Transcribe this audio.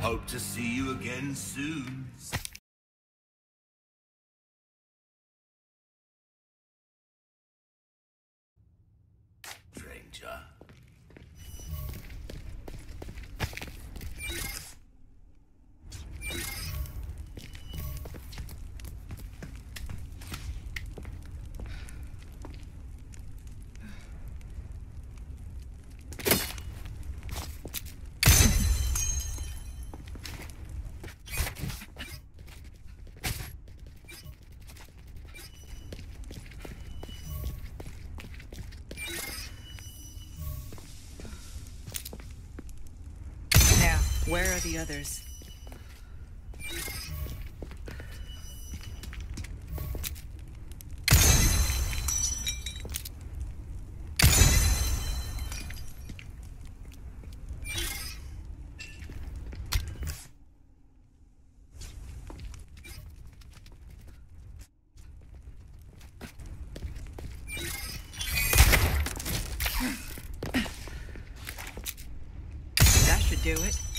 Hope to see you again soon. Stranger. Where are the others? That should do it.